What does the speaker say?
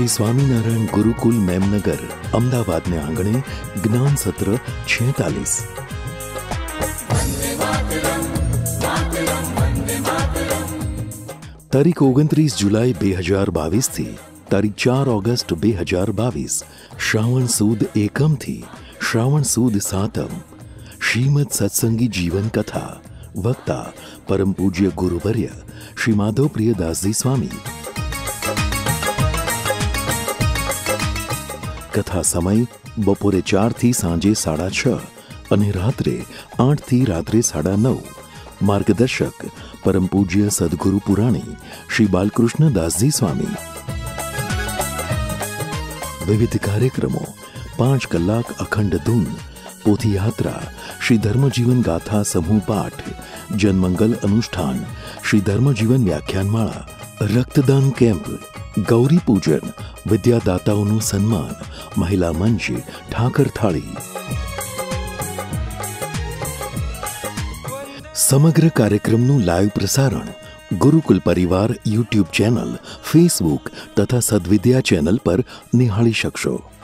श्री स्वामीनारायण गुरुकुल मेमनगर अमदावाद ने आंगणे ज्ञान सत्र 46। તારીખ 29 જુલાઈ 2022 થી તારીખ 4 ઓગસ્ટ 2022 શ્રાવણ સુદ એકમ થી શ્રાવણ સુદ સાતમ શ્રીમદ સત્સંગી જીવન કથા વક્તા પરમ પૂજ્ય ગુરુવર્ય શ્રી માધવ પ્રિયદાસજી સ્વામી। કથા સમય બપોરે 4 થી સાંજે 6:30 અને રાત્રે 8 થી રાત્રે 9:30। मार्गदर्शक परम पूज्य सद्गुरु पुराणी श्री बालकृष्ण दासजी स्वामी। विविध कार्यक्रमों 5 कलाक अखंड धून, पोथी यात्रा, श्री धर्मजीवन गाथा समूह पाठ, जनमंगल अनुष्ठान, श्री धर्मजीवन व्याख्यानमाला, रक्तदान कैंप, गौरी पूजन, विद्यादाताओं सन्मान, महिला मंच, ठाकर थाળી। समग्र कार्यक्रमનું લાઈવ પ્રસારણ ગુરુકુલ પરિવાર યુટ્યુબ ચેનલ, ફેસબુક તથા સદવિદ્યા ચેનલ પર નિહાળી શકશો।